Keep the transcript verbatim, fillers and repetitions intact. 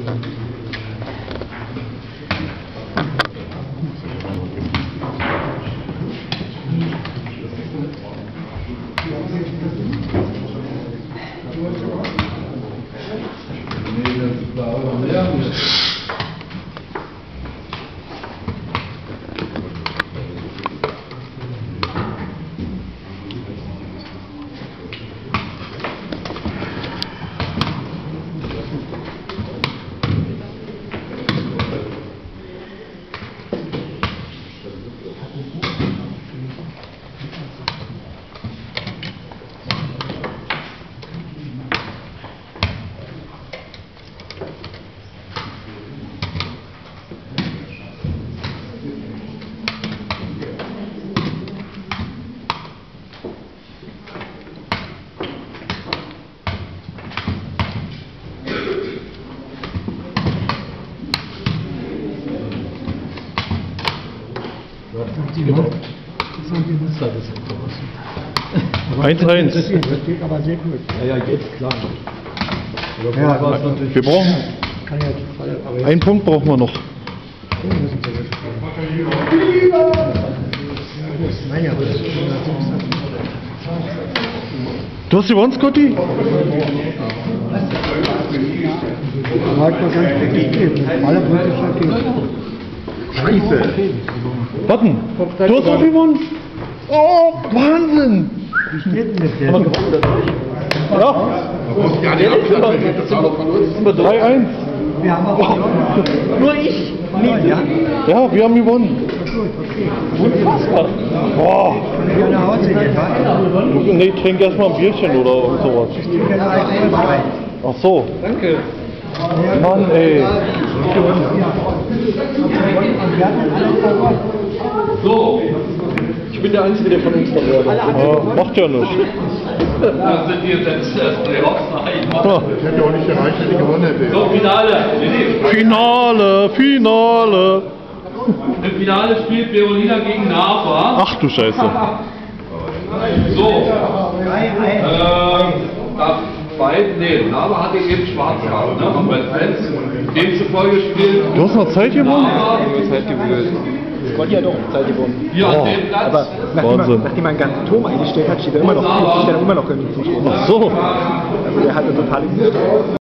eins eins. Das geht aber sehr gut. Ja, ja, jetzt klar. Ja, Wir brauchen kann ja Fall, aber einen Punkt brauchen wir noch. Nein, ja, das ist Du hast gewonnen, Scotty? Halt mal ganz richtig. Alle Punkte schon Scheiße! Warten, du hast auch gewonnen? Oh, Wahnsinn! Wie steht denn das denn? Ja, Ja, die Abschlussresultate von uns. drei eins. Wir haben auch gewonnen. Nur ich! Ja, Ja, wir haben gewonnen. gut, okay. Unfassbar. Boah. Können wir nach Hause gehen, wa? Nee, trink erstmal ein Bierchen oder sowas. Ich trinke ein Alkoholfrei. Ach so. Danke! Mann, ey. Wir hatten alle verloren. So! Ich bin der Einzige, der von uns verloren hat. Ja, macht ja nichts. Dann sind wir jetzt erst Playoffs. Ja. Ich hätte auch nicht erreicht, wenn ich gewonnen hätte. So, Finale. Finale, Finale. Im Finale spielt Berolina gegen Nava. Ach du Scheiße. So. Ähm, darf beide, nee, Nava hat eben schwarz gehabt, ne? Haben wir Fans. Demzufolge spielt Du hast noch Zeit gewonnen? Nava Zeit gewählt. Scotty hat auch Zeit gewonnen. hier Oh. an dem Platz. Aber nachdem Wahnsinn. man, nachdem man einen ganzen Turm eingestellt hat, steht er immer noch, steht er immer noch irgendwie Fuß. Ach so. Also der hat eine totale